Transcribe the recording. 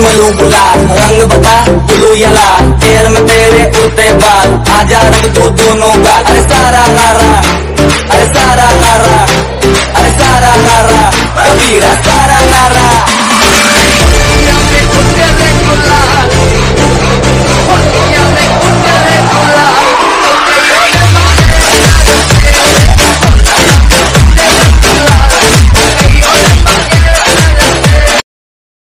मलू गुलाल, रंग बता ब्लू या लाल, तेल में तेरे उड़ते बाल, आजा रंग तू दोनों गाल। अरे